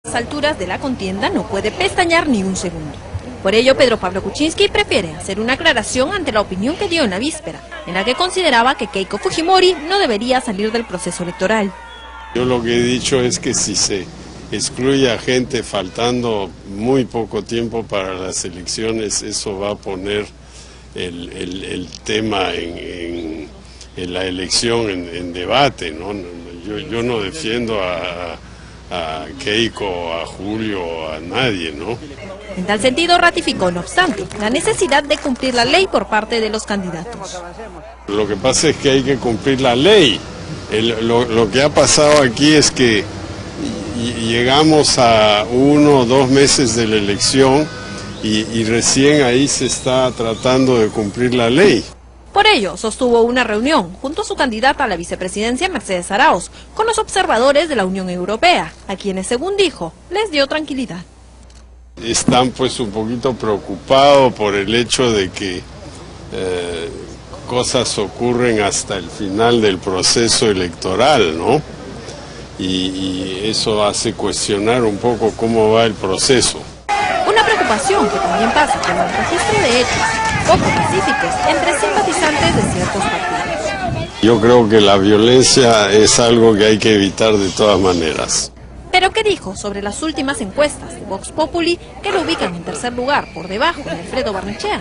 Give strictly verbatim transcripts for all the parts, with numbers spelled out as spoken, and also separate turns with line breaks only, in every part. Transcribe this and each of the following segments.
A las alturas de la contienda no puede pestañear ni un segundo. Por ello, Pedro Pablo Kuczynski prefiere hacer una aclaración ante la opinión que dio en la víspera, en la que consideraba que Keiko Fujimori no debería salir del proceso electoral.
Yo lo que he dicho es que si se excluye a gente faltando muy poco tiempo para las elecciones, eso va a poner el, el, el tema en, en, en la elección en, en debate, ¿no? Yo, yo no defiendo a, a Keiko, a Julio, a nadie, ¿no?
En tal sentido, ratificó, no obstante, la necesidad de cumplir la ley por parte de los candidatos.
Lo que pasa es que hay que cumplir la ley. El, lo, lo que ha pasado aquí es que llegamos a uno o dos meses de la elección y, y recién ahí se está tratando de cumplir la ley.
Por ello, sostuvo una reunión junto a su candidata a la vicepresidencia, Mercedes Arauz, con los observadores de la Unión Europea, a quienes, según dijo, les dio tranquilidad.
Están pues un poquito preocupados por el hecho de que eh, cosas ocurren hasta el final del proceso electoral, ¿no? Y, y eso hace cuestionar un poco cómo va el proceso.
Una preocupación que también pasa por el registro de hechos poco pacíficos entre simpatizantes de ciertos partidos.
Yo creo que la violencia es algo que hay que evitar de todas maneras.
Pero ¿qué dijo sobre las últimas encuestas de Vox Populi que lo ubican en tercer lugar por debajo de Alfredo Barnechea?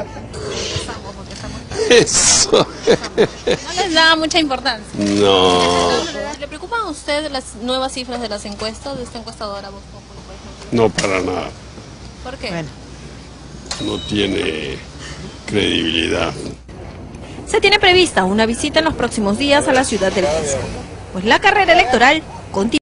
Eso.
¿No les da mucha importancia?
No.
¿Le preocupan a usted las nuevas cifras de las encuestas, de esta encuestadora Vox Populi, por ejemplo?
No, para nada.
¿Por qué?
Bueno.
No tiene credibilidad.
Se tiene prevista una visita en los próximos días a la ciudad del Cusco, pues la carrera electoral continúa.